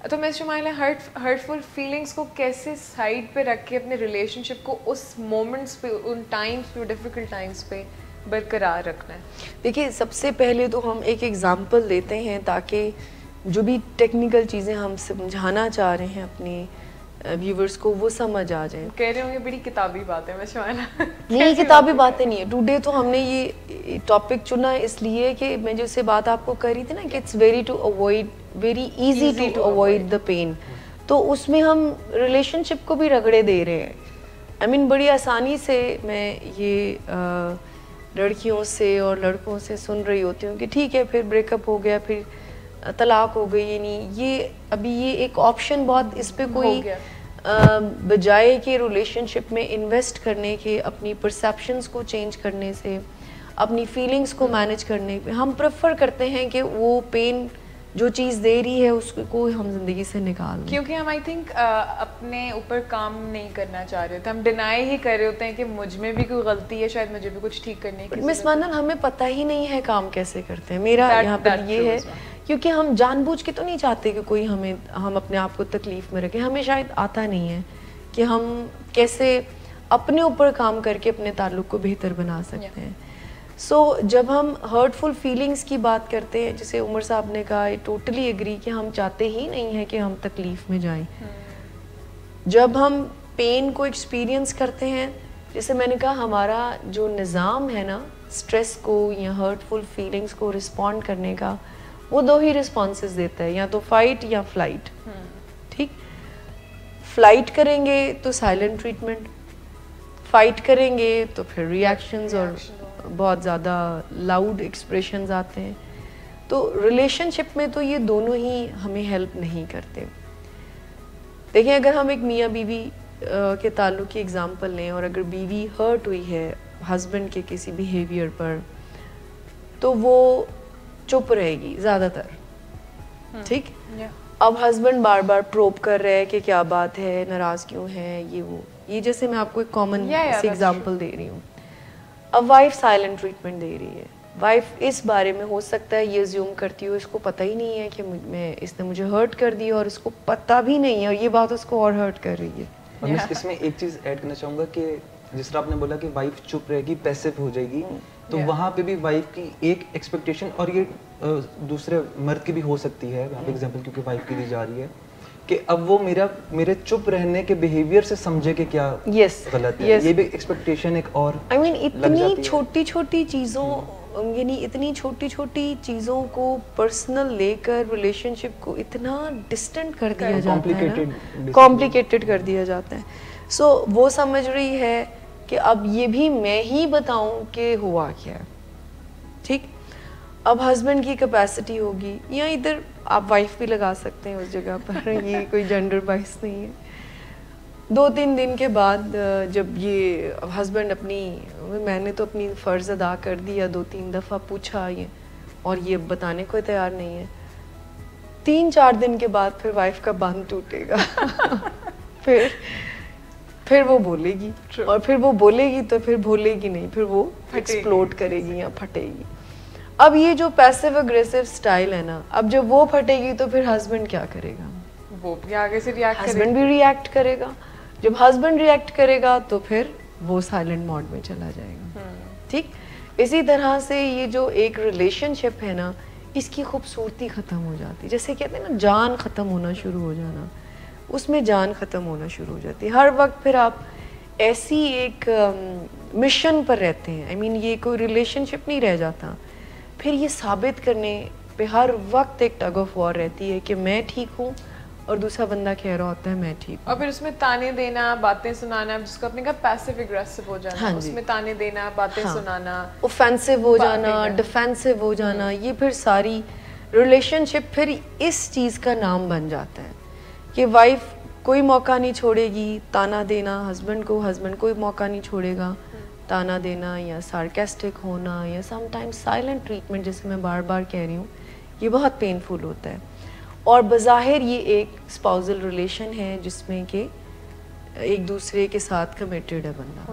تو میں شمائلہ ہرٹفل فیلنگس کو کیسے سائڈ پہ رکھ کے اپنے ریلیشن شپ کو اس مومنٹس پہ، ان ٹائمس پہ، ڈیفیکلٹ ٹائمس پہ برقرار رکھنا ہے؟ دیکھیے سب سے پہلے تو ہم ایک ایگزامپل دیتے ہیں تاکہ جو بھی ٹیکنیکل چیزیں ہم سمجھانا چاہ رہے ہیں اپنے ویورز کو وہ سمجھ آ جائیں. کہہ رہے ہوں گے بڑی کتابی بات ہے. میں شمائلہ نہیں کتابی باتیں نہیں ہے. ٹوڈے تو ہم نے یہ ٹاپک چنا اس لیے کہ میں جو سے بات آپ کو کر رہی تھی نا کہ it's very easy to avoid the pain. تو اس میں ہم ریلیشن شپ کو بھی رگڑے دے رہے ہیں. آئی مین بڑی آسانی سے میں یہ لڑکیوں سے اور لڑکوں سے سن رہی ہوتی ہوں کہ ٹھیک ہے پھر بریک اپ ہو گیا، پھر طلاق ہو گئی. یعنی یہ ابھی یہ ایک آپشن بہت اس پہ کوئی بجائے کہ ریلیشن شپ میں انویسٹ کرنے کے، اپنی پرسیپشنز کو چینج کرنے سے، اپنی فیلنگز کو مینیج کرنے پہ ہم پریفر کرتے ہیں کہ وہ پین جو چیز دے رہی ہے اس کو ہم زندگی سے نکال دیں. کیونکہ ہم آئی تھنک اپنے اوپر کام نہیں کرنا چاہ رہے ہوتے، ہم ڈینائی ہی کر رہے ہوتے ہیں کہ مجھ میں بھی کوئی غلطی ہے، شاید مجھے بھی کچھ ٹھیک کرنے کی. مس مانن ہمیں پتہ ہی نہیں ہے کام کیسے کرتے ہیں. میرا یہاں پر یہ ہے کیونکہ ہم جان بوجھ کے تو نہیں چاہتے کہ کوئی ہم اپنے آپ کو تکلیف میں رکھیں. ہمیں شاید آتا نہیں ہے کہ ہم کیسے اپنے اوپر کام کر کے اپنے تعلق کو بہتر بنا سکتے ہیں. سو جب ہم ہرٹفل فیلنگس کی بات کرتے ہیں، جیسے عمر صاحب نے کہا، ٹوٹلی ایگری کہ ہم چاہتے ہی نہیں ہیں کہ ہم تکلیف میں جائیں. جب ہم پین کو ایکسپیرینس کرتے ہیں، جیسے میں نے کہا ہمارا جو نظام ہے نا اسٹریس کو یا ہرٹفل فیلنگس کو رسپونڈ کرنے کا، وہ دو ہی رسپانسز دیتا ہے، یا تو فائٹ یا فلائٹ. ٹھیک، فلائٹ کریں گے تو سائلنٹ ٹریٹمنٹ، فائٹ کریں گے تو پھر ریئیکشنز اور بہت زیادہ لاؤڈ ایکسپریشنز آتے ہیں. تو ریلیشن شپ میں تو یہ دونوں ہی ہمیں ہیلپ نہیں کرتے. دیکھیں اگر ہم ایک میاں بیوی کے تعلق کی اگزامپل لیں، اور اگر بیوی ہرٹ ہوئی ہے ہسبینڈ کے کسی بیہیویئر پر، تو وہ چپ رہے گی زیادہ تر. ٹھیک، اب ہسبینڈ بار بار پروب کر رہے ہیں کہ کیا بات ہے، ناراض کیوں ہے، یہ وہ. یہ جیسے میں آپ کو ایک کامن سی ایگزامپل دے رہی ہوں. اب وائف سائلنٹ ٹریٹمنٹ دے رہی ہے. وائف اس بارے میں ہو سکتا ہے یہ زیوم کرتی ہو اس کو پتہ ہی نہیں ہے کہ اس نے مجھے ہرٹ کر دیا، اور اس کو پتہ بھی نہیں ہے، اور یہ بات اس کو اور ہرٹ کر رہی ہے. اور اس میں ایک چیز ایڈ کرنا چاہوں گا کہ جس طرح آپ نے بولا کہ وائف چپ رہے گی، پیسو ہو جائے گی، تو وہاں پہ بھی وائف کی ایک ایکسپیکٹیشن، اور یہ دوسرے مرد کی بھی ہو سکتی ہے وہاں پہ ایگزامپل کیونکہ وائف کی دی جا رہی ہے، کہ اب وہ میرے چپ رہنے کے بیہیویئر سے سمجھے کہ کیا غلط ہے. یہ بھی ایکسپیکٹیشن ایک اور اتنی چھوٹی چھوٹی چیزوں، یعنی اتنی چھوٹی چھوٹی چیزوں کو پرسنل لے کر ریلیشن شپ کو اتنا ڈسٹنٹ کر دیا جاتا ہے، کمپلیکیٹڈ کر دیا جاتا ہے. سو وہ سمجھ رہی ہے کہ اب یہ بھی میں ہی بتاؤں کہ ہوا کیا ہے. ٹھیک، اب ہسبینڈ کی کیپیسٹی ہوگی، یا ادھر آپ وائف بھی لگا سکتے ہیں اس جگہ پر، یہ کوئی جینڈر بائس نہیں ہے. 2-3 دن کے بعد جب یہ ہسبینڈ میں نے تو اپنی فرض ادا کر دیا، 2-3 دفعہ پوچھا یہ، اور یہ بتانے کو تیار نہیں ہے. 3-4 دن کے بعد پھر وائف کا باندھ ٹوٹے گا. پھر وہ بولے گی، اور پھر وہ بولے گی تو پھر بھولے گی نہیں، پھر وہ ایکسپلوڈ کرے گی یا پھٹے گی. اب یہ جو پیسو اگریسو سٹائل ہے نا، اب جب وہ پھٹے گی تو پھر ہسبینڈ کیا کرے گا؟ وہ بھی آگے سے ریئیکٹ کرے گا. ہسبینڈ بھی ریئیکٹ کرے گا. جب ہسبینڈ ریئیکٹ کرے گا تو پھر وہ سائلنٹ موڈ میں چلا جائے گا. ٹھیک، اسی طرح سے یہ جو ایک ریلیشن شپ ہے نا، اس کی خوبصورتی ختم ہو جاتی. جیسے کہتے ہیں نا جان ختم ہونا شروع ہو جانا، اس میں جان ختم ہونا شروع ہو جاتی ہے. ہر وقت پھر آپ ایسی ایک مشن پر رہتے ہیں. آئی مین یہ کوئی ریلیشن شپ نہیں رہ جاتا. پھر یہ ثابت کرنے پہ ہر وقت ایک ٹگ آف وار رہتی ہے کہ میں ٹھیک ہوں، اور دوسرا بندہ کہہ رہا ہوتا ہے میں ٹھیک ہوں. اور پھر اس میں تانے دینا، باتیں سنانا، جس کو آپ نے کہا پیسو اگریسو ہو جانا، اس میں تانے دینا، باتیں سنانا، اوفینسو ہو جانا، ڈیفینسو ہو جانا، یہ پھر ساری ریلیشن شپ پھر اس چیز کا نام بن جاتا ہے کہ وائف کوئی موقع نہیں چھوڑے گی تانا دینا ہسبینڈ کو، ہسبینڈ کوئی موقع نہیں چھوڑے گا تانا دینا، یا سارکیسٹک ہونا، یا سم ٹائم سائلنٹ ٹریٹمنٹ، جیسے میں بار بار کہہ رہی ہوں. یہ بہت پینفل ہوتا ہے. اور بظاہر یہ ایک اسپاؤزل ریلیشن ہے جس میں کہ ایک دوسرے کے ساتھ کمیٹڈ ہے بندہ.